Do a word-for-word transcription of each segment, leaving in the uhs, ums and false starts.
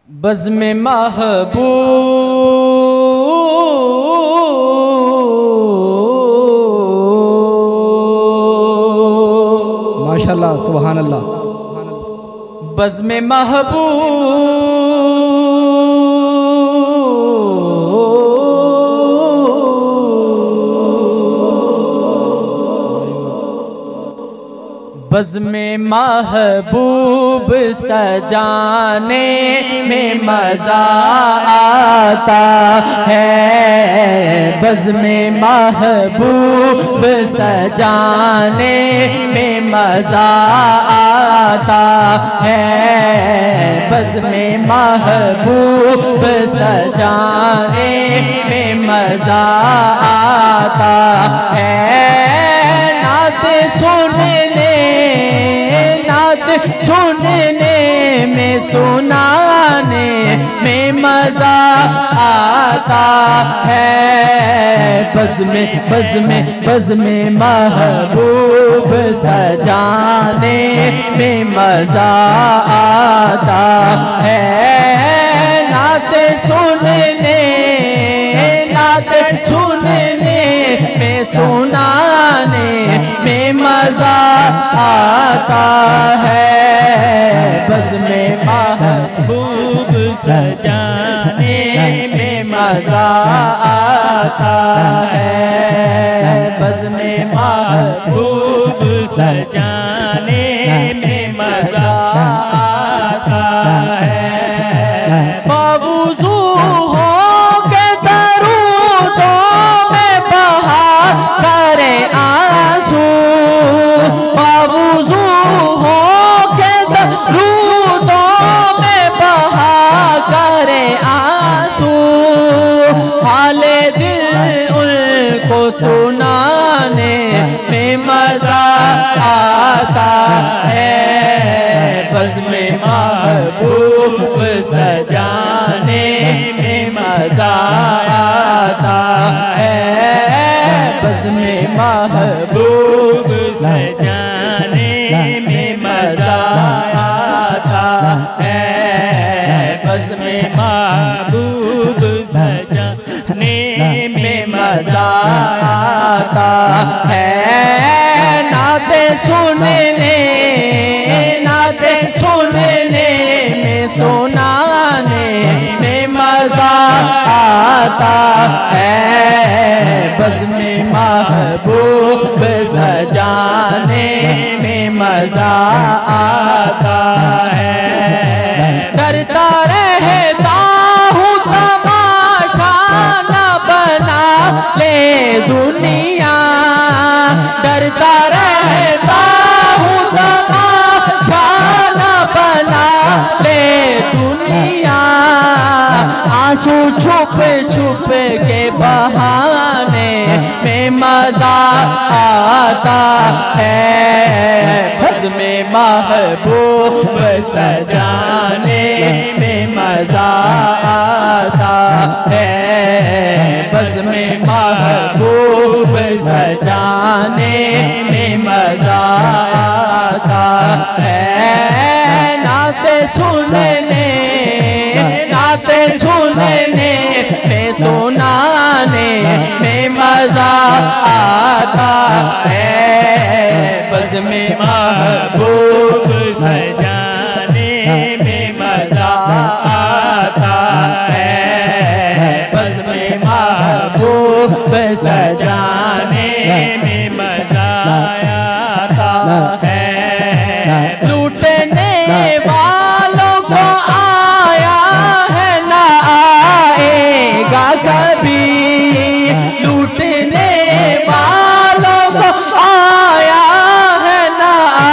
बज़्म महबूब माशाल्लाह सुभान अल्लाह। बज़्म महबूब बज़्म महबूब सजाने में मज़ा आता है। बज़्म महबूब सजाने में मज़ा आता है। बज़्म महबूब सजाने में मज़ा आता है। नात सुनने सुनने में सुनाने में मज़ा आता है। बज़्म बज़्म बज़्म महबूब सजाने में मज़ा आता है। नात सुनने नात सुनने में सुनाने में मज़ा आता है। बज़्म महबूब सजाने में मज़ा आता है। बज़्म महबूब सजाने में मज़ा आता है। बावुज़ू हो के दरूदों में बहा करे आंसू। बावुज़ू हो के दरूदों में बहा करे आंसू। हाले दिल उनको सुनाने में मज़ा आता है। बज़्म महबूब सजाने में मज़ा आता है। बज़्म महबूब सजाने में मज़ा आता है। बज़्म महबूब सजाने में मज़ा आता है। नाते सुनने नाते सुनने में सुनाने में मज़ा आता है। बज़्म महबूब सजाने में मज़ा आता है। डरता रहता हूँ तमाशा न बना ले दुनिया। डरता रहता हूँ तमाशा न बना ले दुनिया। आंसू छुप छुप के बहाने में मज़ा आता है। बज़्म महबूब सजाने में मज़ा आता है। बज़्म महबूब सजाने में मज़ा आता है। नाते सुनने नाते सुनने में सुनाने में मज़ा आता है। बज़्म महबूब सजाने में मज़ा आता है। बज़्म महबूब सजाने में मज़ा आता है। लूटने वालों को आया है ना आएगा कभी। लूटने वालों को आया है ना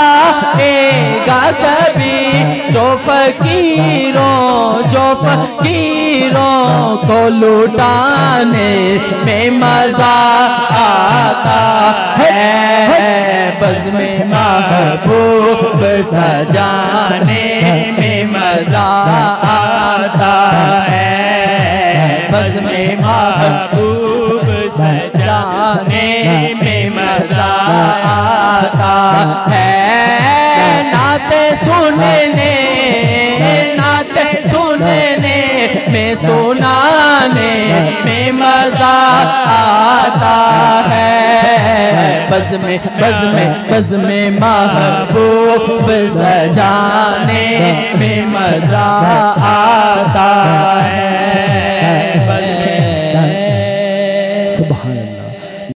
आएगा कभी। जो फकीरों जो फकीरों को लुटाने में मज़ा आता है। बज़्म महबूब सजाने में मज़ा आता है। बज़्म महबूब सजाने में मज़ा आता है। नाते सुनने नाते सुनने में सुनाने में मजा आता है। बज़ में बज़ में बज़ में महबूब सजाने में मजा